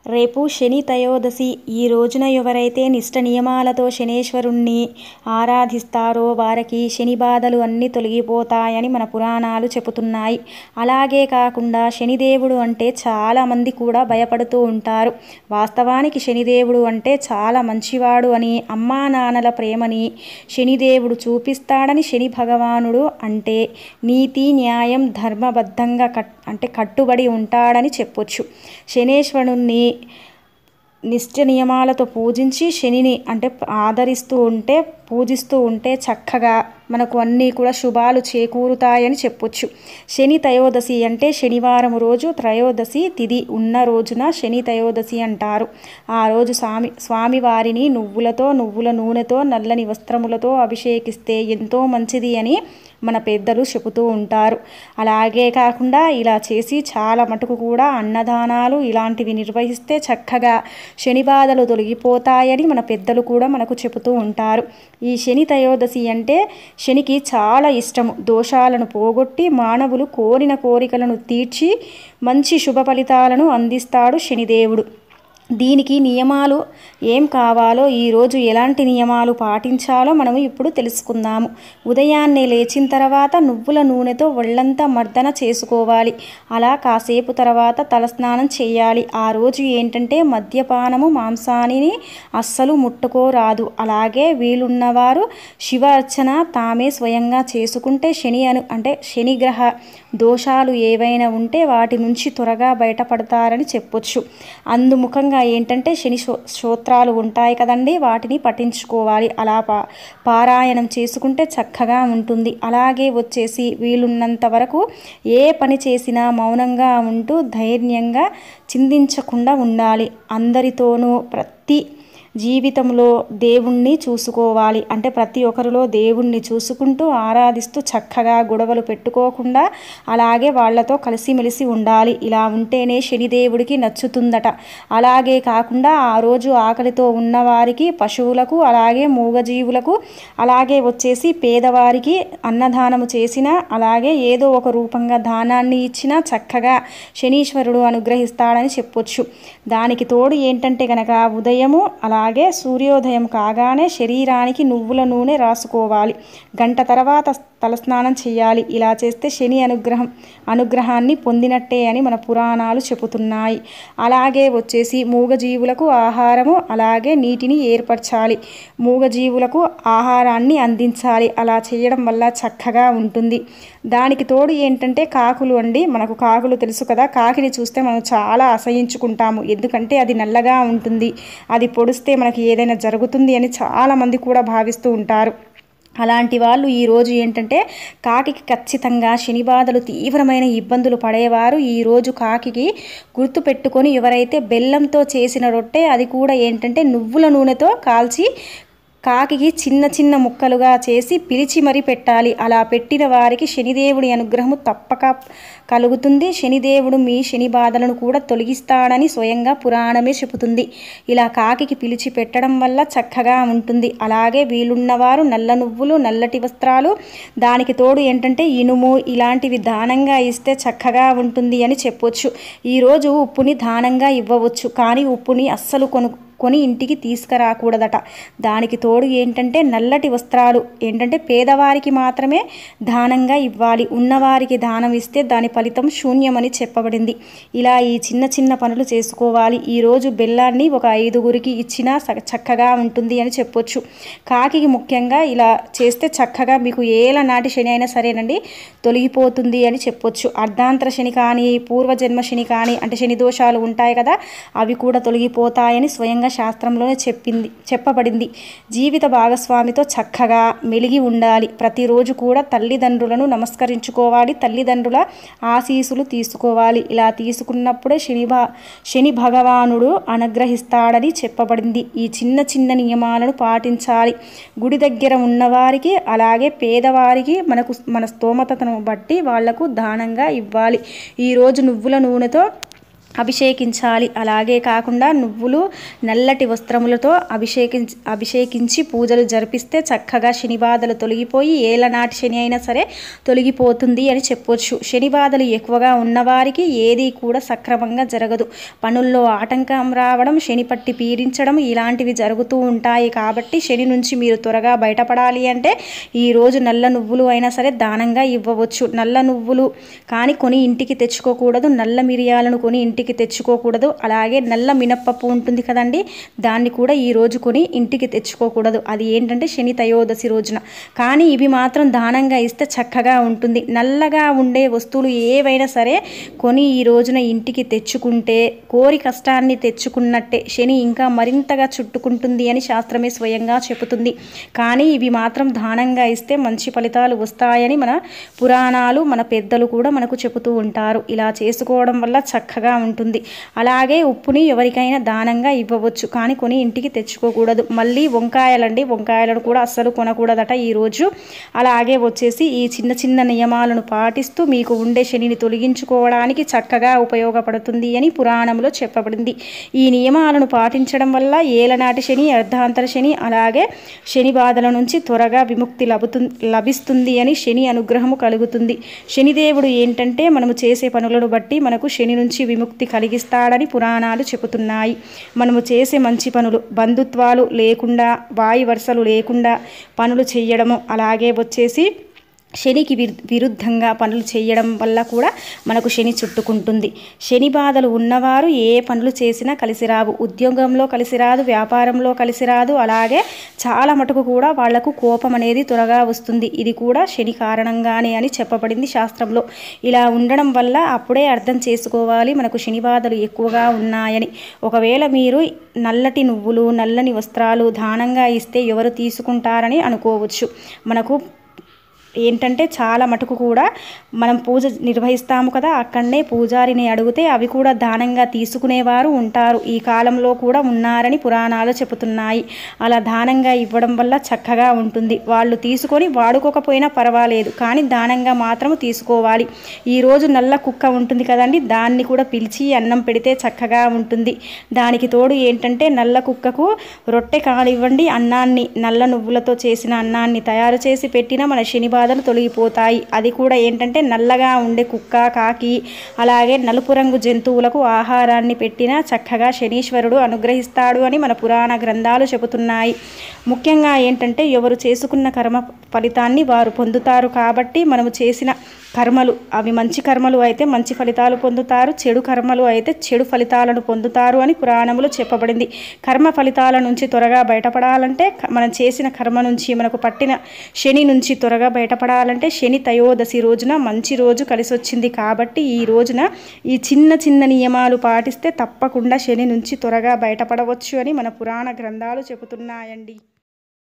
రేపు శని త్రయోదశి. ఈ రోజున ఎవరైతే నిష్ట నియమాలతో శనేశ్వరుణ్ణి ఆరాధిస్తారో వారికి శని బాధలు అన్నీ తొలగిపోతాయని మన పురాణాలు చెబుతున్నాయి. అలాగే కాకుండా శనిదేవుడు అంటే చాలామంది కూడా భయపడుతూ ఉంటారు. వాస్తవానికి శనిదేవుడు అంటే చాలా మంచివాడు అని, అమ్మా నాన్నల ప్రేమని శనిదేవుడు చూపిస్తాడని, శని భగవానుడు అంటే నీతి న్యాయం ధర్మబద్ధంగా కట్టుబడి ఉంటాడని చెప్పొచ్చు. శనేశ్వరుణ్ణి నిష్ట నియమాలతో పూజించి శనిని పూజిస్తూ ఉంటే చక్కగా మనకు అన్నీ కూడా శుభాలు చేకూరుతాయని చెప్పొచ్చు. శని త్రయోదశి అంటే శనివారం రోజు త్రయోదశి తిథి ఉన్న రోజున శని త్రయోదశి అంటారు. ఆ రోజు స్వామివారిని నువ్వుల నూనెతో నల్లని వస్త్రములతో అభిషేకిస్తే ఎంతో మంచిది అని మన పెద్దలు చెబుతూ ఉంటారు. అలాగే కాకుండా ఇలా చేసి చాలా మటుకు కూడా అన్నదానాలు ఇలాంటివి నిర్వహిస్తే చక్కగా శని బాధలు తొలగిపోతాయని మన పెద్దలు కూడా మనకు చెబుతూ ఉంటారు. ఈ శని త్రయోదశి అంటే శనికి చాలా ఇష్టము. దోషాలను పోగొట్టి మానవులు కోరిన కోరికలను తీర్చి మంచి శుభ ఫలితాలను అందిస్తాడు శనిదేవుడు. దీనికి నియమాలు ఏం కావాలో, ఈరోజు ఎలాంటి నియమాలు పాటించాలో మనము ఇప్పుడు తెలుసుకుందాము. ఉదయాన్నే లేచిన తర్వాత నువ్వుల నూనెతో ఒళ్ళంతా మర్దన చేసుకోవాలి. అలా కాసేపు తర్వాత తలస్నానం చేయాలి. ఆ రోజు ఏంటంటే మద్యపానము మాంసాన్ని అస్సలు ముట్టుకోరాదు. అలాగే వీలున్నవారు శివ అర్చన తామే స్వయంగా చేసుకుంటే శనిగ్రహ దోషాలు ఏవైనా ఉంటే వాటి నుంచి త్వరగా బయటపడతారని చెప్పొచ్చు. అందుముఖంగా ఏంటంటే శని స్తోత్రాలు ఉంటాయి కదండి, వాటిని పఠించుకోవాలి. అలా పారాయణం చేసుకుంటే చక్కగా ఉంటుంది. అలాగే వచ్చేసి వీలున్నంత వరకు ఏ పని చేసినా మౌనంగా ఉంటూ ధైర్యంగా చింతించకుండా ఉండాలి. అందరితోనూ జీవితంలో దేవుణ్ణి చూసుకోవాలి. ప్రతి ఒక్కరిలో దేవుణ్ణి చూసుకుంటూ ఆరాధిస్తూ చక్కగా గొడవలు పెట్టుకోకుండా అలాగే వాళ్లతో కలిసిమెలిసి ఉండాలి. ఇలా ఉంటేనే శనిదేవుడికి నచ్చుతుందట. అలాగే కాకుండా ఆ రోజు ఆకలితో ఉన్నవారికి, పశువులకు, అలాగే మూగజీవులకు, అలాగే వచ్చేసి పేదవారికి అన్నదానము చేసినా, అలాగే ఏదో ఒక రూపంగా దానాన్ని ఇచ్చినా చక్కగా శనీశ్వరుడు అనుగ్రహిస్తాడని చెప్పొచ్చు. దానికి తోడు ఏంటంటే కనుక ఉదయము అలాగే సూర్యోదయం కాగానే శరీరానికి నువ్వుల నూనె రాసుకోవాలి. గంట తర్వాత తలస్నానం చేయాలి. ఇలా చేస్తే శని అనుగ్రహాన్ని పొందినట్టే అని మన పురాణాలు చెబుతున్నాయి. అలాగే వచ్చేసి మూగజీవులకు ఆహారము అలాగే నీటిని ఏర్పరచాలి. మూగజీవులకు ఆహారాన్ని అందించాలి. అలా చేయడం వల్ల చక్కగా ఉంటుంది. దానికి తోడు ఏంటంటే కాకులు అండి. మనకు కాకులు తెలుసు కదా, కాకిని చూస్తే మనం చాలా అసహించుకుంటాము. ఎందుకంటే అది నల్లగా ఉంటుంది, అది పొడిస్తే మనకి ఏదైనా జరుగుతుంది అని చాలామంది కూడా భావిస్తూ ఉంటారు. అలాంటి వాళ్ళు ఈరోజు ఏంటంటే కాకికి ఖచ్చితంగా శని బాధలు తీవ్రమైన ఇబ్బందులు పడేవారు ఈరోజు కాకికి గుర్తు పెట్టుకొని ఎవరైతే బెల్లంతో చేసిన రొట్టె, అది కూడా ఏంటంటే నువ్వుల నూనెతో కాల్చి కాకికి చిన్న చిన్న ముక్కలుగా చేసి పిలిచి మరీ పెట్టాలి. అలా పెట్టిన వారికి శనిదేవుడి అనుగ్రహము తప్పక కలుగుతుంది. శనిదేవుడు మీ శని బాధలను కూడా తొలగిస్తాడని స్వయంగా పురాణమే చెబుతుంది. ఇలా కాకికి పిలిచి పెట్టడం వల్ల చక్కగా ఉంటుంది. అలాగే వీలున్నవారు నల్ల నువ్వులు, నల్లటి వస్త్రాలు, దానికి తోడు ఏంటంటే ఇనుము ఇలాంటివి దానంగా ఇస్తే చక్కగా ఉంటుంది అని చెప్పొచ్చు. ఈరోజు ఉప్పుని దానంగా ఇవ్వవచ్చు, కానీ ఉప్పుని అస్సలు కొని ఇంటికి తీసుకురాకూడదట. దానికి తోడు ఏంటంటే నల్లటి వస్త్రాలు పేదవారికి మాత్రమే దానంగా ఇవ్వాలి. ఉన్నవారికి దానం ఇస్తే దాని ఫలితం శూన్యమని చెప్పబడింది. ఇలా ఈ చిన్న చిన్న పనులు చేసుకోవాలి. ఈరోజు బెల్లాన్ని ఒక 5గురికి ఇచ్చినా చక్కగా ఉంటుంది అని చెప్పొచ్చు. కాకికి ముఖ్యంగా ఇలా చేస్తే చక్కగా మీకు ఏల నాటి శని అయినా సరేనండి తొలగిపోతుంది అని చెప్పొచ్చు. అర్ధాంతర శని కానీ, పూర్వజన్మ శని కానీ, శని దోషాలు ఉంటాయి కదా, అవి కూడా తొలగిపోతాయని స్వయంగా శాస్త్రంలోనే చెప్పబడింది. జీవిత భాగస్వామితో చక్కగా మెలిగి ఉండాలి. ప్రతిరోజు కూడా తల్లిదండ్రులను నమస్కరించుకోవాలి. తల్లిదండ్రుల ఆశీస్సులు తీసుకోవాలి. ఇలా తీసుకున్నప్పుడే శని భగవానుడు అనుగ్రహిస్తాడని చెప్పబడింది. ఈ చిన్న చిన్న నియమాలను పాటించాలి. గుడి దగ్గర ఉన్నవారికి అలాగే పేదవారికి మన స్తోమతను బట్టి వాళ్లకు దానంగా ఇవ్వాలి. ఈరోజు నువ్వుల నూనెతో అభిషేకించాలి. అలాగే కాకుండా నువ్వులు నల్లటి వస్త్రములతో అభిషేకించి పూజలు జరిపిస్తే చక్కగా శని బాధలు తొలగిపోయి ఏలనాటి శని అయినా సరే తొలగిపోతుంది అని చెప్పొచ్చు. శని బాధలు ఎక్కువగా ఉన్నవారికి ఏది కూడా సక్రమంగా జరగదు. పనుల్లో ఆటంకం రావడం, శని పట్టి పీడించడం ఇలాంటివి జరుగుతూ ఉంటాయి. కాబట్టి శని నుంచి మీరు త్వరగా బయటపడాలి అంటే ఈరోజు నల్ల నువ్వులు అయినా సరే దానంగా ఇవ్వవచ్చు. నల్ల నువ్వులు కానీ కొని ఇంటికి తెచ్చుకోకూడదు. నల్ల మిరియాలను కొని ఇంటికి తెచ్చుకోకూడదు. అలాగే నల్ల మినప్పప్పు ఉంటుంది కదండి, దాన్ని కూడా ఈ రోజు కొని ఇంటికి తెచ్చుకోకూడదు. అది ఏంటంటే శని త్రయోదశి రోజున. కానీ ఇవి మాత్రం దానంగా ఇస్తే చక్కగా ఉంటుంది. నల్లగా ఉండే వస్తువులు ఏవైనా సరే కొని ఈ రోజున ఇంటికి తెచ్చుకుంటే కోరి కష్టాన్ని తెచ్చుకున్నట్టే. శని ఇంకా మరింతగా చుట్టుకుంటుంది అని శాస్త్రమే స్వయంగా చెబుతుంది. కానీ ఇవి మాత్రం దానంగా ఇస్తే మంచి ఫలితాలు వస్తాయని మన పురాణాలు, మన పెద్దలు కూడా మనకు చెబుతూ ఉంటారు. ఇలా చేసుకోవడం వల్ల చక్కగా ఉంటుంది. అలాగే ఉప్పుని ఎవరికైనా దానంగా ఇవ్వవచ్చు, కానీ కొని ఇంటికి తెచ్చుకోకూడదు. మళ్ళీ వంకాయలను కూడా అస్సలు కొనకూడదట ఈరోజు. అలాగే వచ్చేసి ఈ చిన్న చిన్న నియమాలను పాటిస్తూ మీకు ఉండే శనిని తొలగించుకోవడానికి చక్కగా ఉపయోగపడుతుంది అని పురాణంలో చెప్పబడింది. ఈ నియమాలను పాటించడం వల్ల ఏలనాటి శని, అర్ధాంతర శని, అలాగే శని బాధల నుంచి త్వరగా విముక్తి లభిస్తుంది అని శని అనుగ్రహము కలుగుతుంది. శనిదేవుడు ఏంటంటే మనము చేసే పనులను బట్టి మనకు శని నుంచి విముక్తి కలిగిస్తాడని పురాణాలు చెబుతున్నాయి. మనము చేసే మంచి పనులు, బంధుత్వాలు లేకుండా, వాయి వరుసలు లేకుండా పనులు చేయడము, అలాగే వచ్చేసి శనికి విరుద్ధంగా పనులు చేయడం వల్ల కూడా మనకు శని చుట్టుకుంటుంది. శని బాధలు ఉన్నవారు ఏ పనులు చేసినా కలిసి రావు. ఉద్యోగంలో కలిసి రాదు, వ్యాపారంలో కలిసి రాదు. అలాగే చాలా మటుకు కూడా వాళ్లకు కోపం అనేది త్వరగా వస్తుంది. ఇది కూడా శని కారణంగానే అని చెప్పబడింది శాస్త్రంలో. ఇలా ఉండడం వల్ల అప్పుడే అర్థం చేసుకోవాలి మనకు శని బాధలు ఎక్కువగా ఉన్నాయని. ఒకవేళ మీరు నల్లటి నువ్వులు, నల్లని వస్త్రాలు దానంగా ఇస్తే ఎవరు తీసుకుంటారని అనుకోవచ్చు. మనకు ఏంటంటే చాలా మటుకు కూడా మనం పూజ నిర్వహిస్తాము కదా, అక్కడనే పూజారిని అడిగితే అవి కూడా దానంగా తీసుకునేవారు ఉంటారు. ఈ కాలంలో కూడా ఉన్నారని పురాణాలు చెబుతున్నాయి. అలా దానంగా ఇవ్వడం వల్ల చక్కగా ఉంటుంది. వాళ్ళు తీసుకొని వాడుకోకపోయినా పర్వాలేదు, కానీ దానంగా మాత్రం తీసుకోవాలి. ఈరోజు నల్ల కుక్క ఉంటుంది కదండి, దాన్ని కూడా పిలిచి అన్నం పెడితే చక్కగా ఉంటుంది. దానికి తోడు ఏంటంటే నల్ల కుక్కకు రొట్టె కానివ్వండి, అన్నాన్ని, నల్ల నువ్వులతో చేసిన అన్నాన్ని తయారు చేసి పెట్టిన మన శని బాధలు తొలగిపోతాయి. అది కూడా ఏంటంటే నల్లగా ఉండే కుక్క, కాకి, అలాగే నలుపు రంగు జంతువులకు ఆహారాన్ని పెట్టినా చక్కగా శనీశ్వరుడు అనుగ్రహిస్తాడు అని మన పురాణ గ్రంథాలు చెబుతున్నాయి. ముఖ్యంగా ఏంటంటే ఎవరు చేసుకున్న కర్మ ఫలితాన్ని వారు పొందుతారు. కాబట్టి మనము చేసిన కర్మలు అవి మంచి కర్మలు అయితే మంచి ఫలితాలు పొందుతారు, చెడు కర్మలు అయితే చెడు ఫలితాలను పొందుతారు అని పురాణములు చెప్పబడింది. కర్మ ఫలితాల నుంచి త్వరగా బయటపడాలంటే, మనం చేసిన కర్మ నుంచి మనకు పట్టిన శని నుంచి త్వరగా బయటపడాలంటే శని త్రయోదశి రోజున మంచి రోజు కలిసి వచ్చింది. కాబట్టి ఈ రోజున ఈ చిన్న చిన్న నియమాలు పాటిస్తే తప్పకుండా శని నుంచి త్వరగా బయటపడవచ్చు అని మన పురాణ గ్రంథాలు చెబుతున్నాయండి.